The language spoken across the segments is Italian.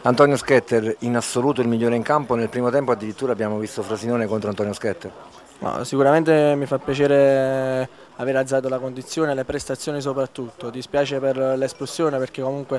Antonio Schetter in assoluto il migliore in campo, nel primo tempo addirittura abbiamo visto Frosinone contro Antonio Schetter. No, sicuramente mi fa piacere aver alzato la condizione e le prestazioni soprattutto, dispiace per l'espulsione perché comunque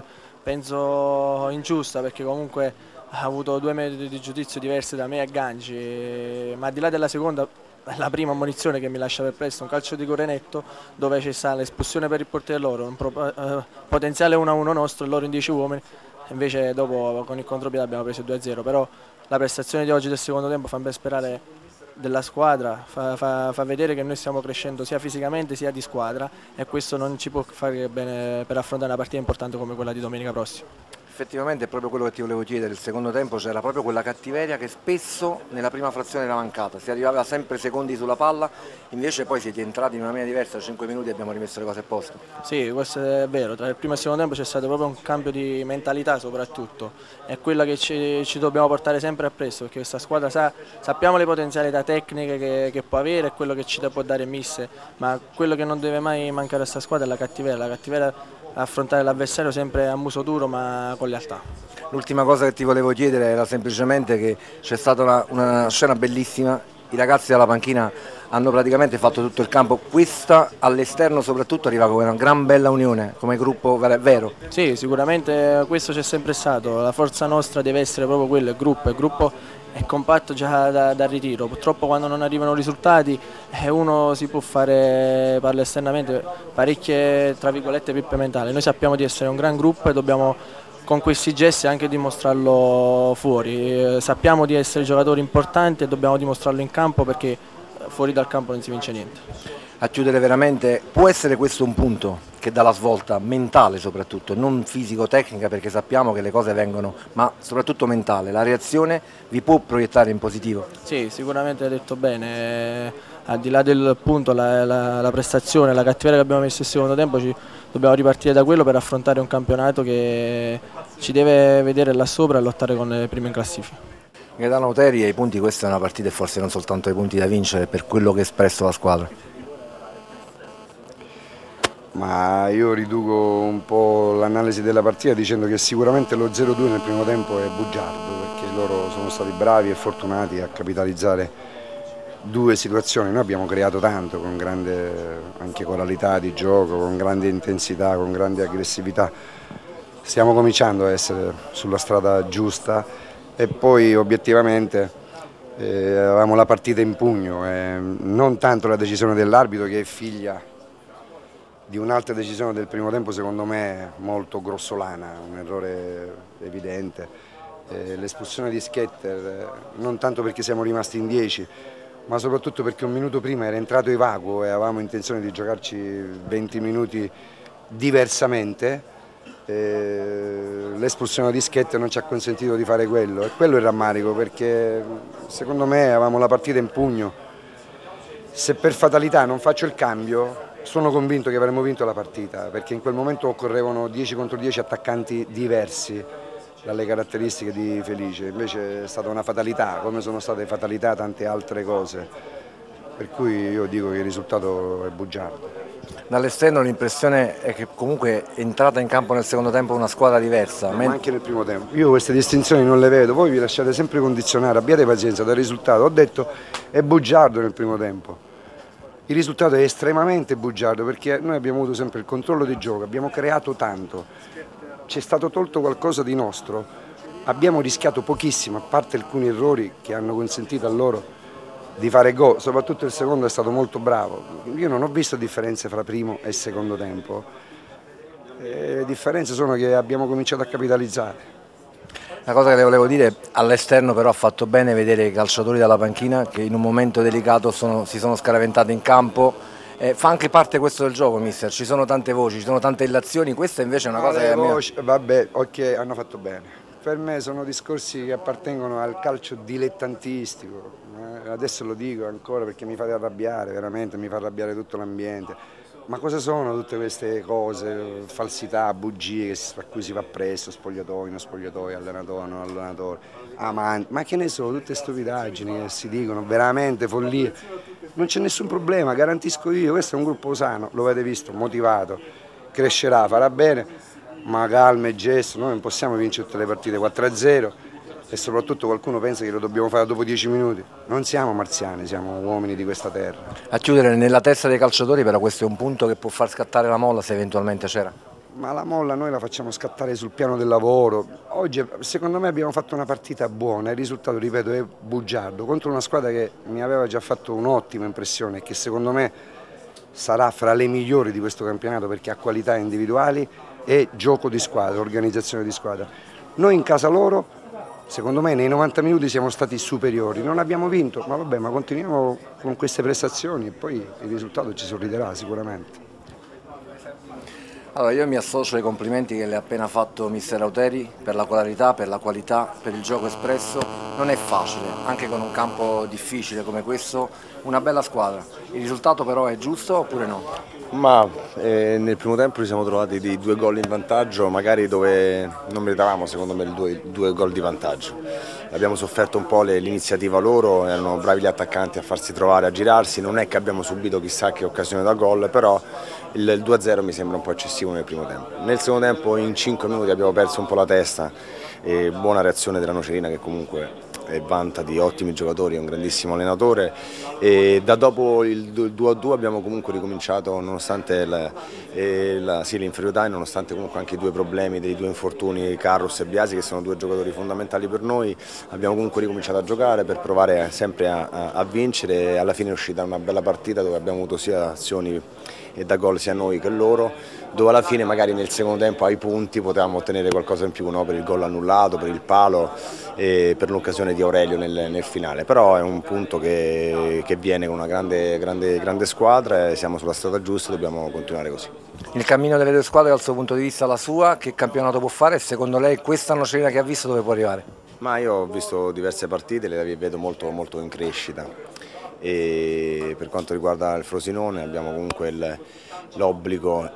penso ingiusta, perché comunque ha avuto due metodi di giudizio diversi da me e Gangi, ma al di là della seconda, la prima ammonizione che mi lascia perplesso, un calcio di Corenetto dove c'è stata l'espulsione per il portiere loro, un potenziale 1-1 nostro e loro in 10 uomini, invece dopo con il contropiede abbiamo preso 2-0, però la prestazione di oggi del secondo tempo fa ben sperare della squadra, fa vedere che noi stiamo crescendo sia fisicamente sia di squadra e questo non ci può fare bene per affrontare una partita importante come quella di domenica prossima. Effettivamente è proprio quello che ti volevo chiedere, il secondo tempo c'era proprio quella cattiveria che spesso nella prima frazione era mancata, si arrivava sempre secondi sulla palla, invece poi siete entrati in una maniera diversa, 5 minuti abbiamo rimesso le cose a posto. Sì, questo è vero, tra il primo e il secondo tempo c'è stato proprio un cambio di mentalità soprattutto, è quella che ci dobbiamo portare sempre appresso, perché questa squadra sappiamo le potenzialità tecniche che può avere e quello che ci può dare Misse, ma quello che non deve mai mancare a questa squadra è la cattiveria affrontare l'avversario sempre a muso duro ma con lealtà. L'ultima cosa che ti volevo chiedere era semplicemente che c'è stata una scena bellissima, i ragazzi dalla panchina hanno praticamente fatto tutto il campo, questa all'esterno soprattutto arriva come una gran bella unione, come gruppo vero. Sì, sicuramente questo c'è sempre stato, la forza nostra deve essere proprio quello, il gruppo è compatto già dal ritiro, purtroppo quando non arrivano risultati uno si può fare, parlo esternamente, parecchie tra virgolette pippe mentali, noi sappiamo di essere un gran gruppo e dobbiamo con questi gesti anche dimostrarlo fuori, sappiamo di essere giocatori importanti e dobbiamo dimostrarlo in campo perché fuori dal campo non si vince niente. A chiudere veramente, può essere questo un punto che dà la svolta mentale soprattutto, non fisico-tecnica perché sappiamo che le cose vengono, ma soprattutto mentale, la reazione vi può proiettare in positivo? Sì, sicuramente hai detto bene, al di là del punto, la prestazione, la cattiveria che abbiamo messo il secondo tempo, dobbiamo ripartire da quello per affrontare un campionato che ci deve vedere là sopra e lottare con le prime in classifica. Gaetano Oteri, ai punti questa è una partita e forse non soltanto ai punti da vincere per quello che ha espresso la squadra. Ma io riduco un po' l'analisi della partita dicendo che sicuramente lo 0-2 nel primo tempo è bugiardo perché loro sono stati bravi e fortunati a capitalizzare due situazioni. Noi abbiamo creato tanto con grande anche coralità di gioco, con grande intensità, con grande aggressività. Stiamo cominciando a essere sulla strada giusta e poi obiettivamente avevamo la partita in pugno, non tanto la decisione dell'arbitro che è figlia di un'altra decisione del primo tempo secondo me molto grossolana, un errore evidente, l'espulsione di Schetter non tanto perché siamo rimasti in 10 ma soprattutto perché un minuto prima era entrato Evacuo e avevamo intenzione di giocarci 20 minuti diversamente, l'espulsione di Schetter non ci ha consentito di fare quello e quello è il rammarico perché secondo me avevamo la partita in pugno, se per fatalità non faccio il cambio sono convinto che avremmo vinto la partita perché in quel momento occorrevano 10 contro 10 attaccanti diversi dalle caratteristiche di Felice, invece è stata una fatalità, come sono state fatalità tante altre cose, per cui io dico che il risultato è bugiardo. Dall'esterno l'impressione è che comunque è entrata in campo nel secondo tempo una squadra diversa. Ma anche nel primo tempo, io queste distinzioni non le vedo, voi vi lasciate sempre condizionare, abbiate pazienza dal risultato, ho detto è bugiardo nel primo tempo. Il risultato è estremamente bugiardo perché noi abbiamo avuto sempre il controllo di gioco, abbiamo creato tanto, c'è stato tolto qualcosa di nostro, abbiamo rischiato pochissimo, a parte alcuni errori che hanno consentito a loro di fare gol, soprattutto il secondo è stato molto bravo. Io non ho visto differenze fra primo e secondo tempo, le differenze sono che abbiamo cominciato a capitalizzare. La cosa che le volevo dire, all'esterno però ha fatto bene vedere i calciatori dalla panchina che in un momento delicato si sono scaraventati in campo, fa anche parte questo del gioco mister, ci sono tante voci, ci sono tante illazioni, questa invece è una cosa che vabbè, ok, hanno fatto bene, per me sono discorsi che appartengono al calcio dilettantistico, adesso lo dico ancora perché mi fate arrabbiare, veramente mi fa arrabbiare tutto l'ambiente. Ma cosa sono tutte queste cose, falsità, bugie a cui si va presto, spogliatoio, non spogliatoio, allenatore, non allenatore, amanti, ma che ne so, tutte stupidaggini che si dicono, veramente follie. Non c'è nessun problema, garantisco io, questo è un gruppo sano, lo avete visto, motivato, crescerà, farà bene. ma calma e gesto, noi non possiamo vincere tutte le partite 4-0 e soprattutto qualcuno pensa che lo dobbiamo fare dopo 10 minuti. Non siamo marziani, siamo uomini di questa terra. A chiudere, nella testa dei calciatori però questo è un punto che può far scattare la molla se eventualmente c'era? Ma la molla noi la facciamo scattare sul piano del lavoro. Oggi secondo me abbiamo fatto una partita buona, il risultato, ripeto, è bugiardo contro una squadra che mi aveva già fatto un'ottima impressione e che secondo me sarà fra le migliori di questo campionato perché ha qualità individuali e gioco di squadra, organizzazione di squadra. Noi in casa loro, secondo me nei 90 minuti siamo stati superiori, non abbiamo vinto, ma vabbè, ma continuiamo con queste prestazioni e poi il risultato ci sorriderà sicuramente. Allora, io mi associo ai complimenti che le ha appena fatto mister Auteri per la qualità, per il gioco espresso. Non è facile, anche con un campo difficile come questo, una bella squadra. Il risultato però è giusto oppure no? Ma nel primo tempo ci siamo trovati di 2 gol in vantaggio, magari dove non meritavamo secondo me il due gol di vantaggio. Abbiamo sofferto un po' l'iniziativa loro, erano bravi gli attaccanti a farsi trovare, a girarsi, non è che abbiamo subito chissà che occasione da gol, però il 2-0 mi sembra un po' eccessivo nel primo tempo. Nel secondo tempo in 5 minuti abbiamo perso un po' la testa, e buona reazione della Nocerina che comunque vanta di ottimi giocatori, è un grandissimo allenatore e da dopo il 2-2 abbiamo comunque ricominciato nonostante l'inferiorità e nonostante comunque anche i 2 problemi dei 2 infortuni Carlos e Biasi che sono 2 giocatori fondamentali per noi, abbiamo comunque ricominciato a giocare per provare sempre a vincere e alla fine è uscita una bella partita dove abbiamo avuto sia azioni e da gol sia noi che loro, dove alla fine magari nel secondo tempo ai punti potevamo ottenere qualcosa in più, no? Per il gol annullato, per il palo e per l'occasione di Aurelio nel finale, però è un punto che viene con una grande squadra e siamo sulla strada giusta e dobbiamo continuare così. Il cammino delle 2 squadre dal suo punto di vista, la sua, che campionato può fare e secondo lei questa Nocerina che ha visto dove può arrivare? Ma io ho visto diverse partite, le vedo molto in crescita. E per quanto riguarda il Frosinone abbiamo comunque l'obbligo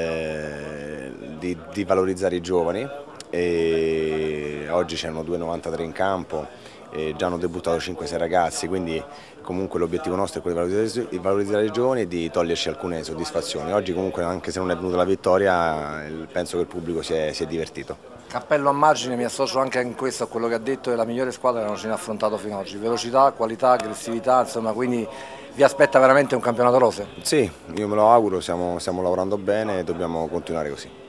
di valorizzare i giovani e oggi c'erano 2,93 in campo e già hanno debuttato 5-6 ragazzi, quindi comunque l'obiettivo nostro è quello di valorizzare i giovani e di toglierci alcune soddisfazioni. Oggi comunque anche se non è venuta la vittoria penso che il pubblico si è divertito. Cappello a margine, mi associo anche in questo a quello che ha detto, è la migliore squadra che non ce ne ha affrontato fino ad oggi. Velocità, qualità, aggressività, insomma, quindi vi aspetta veramente un campionato rose? Sì, io me lo auguro, stiamo lavorando bene e dobbiamo continuare così.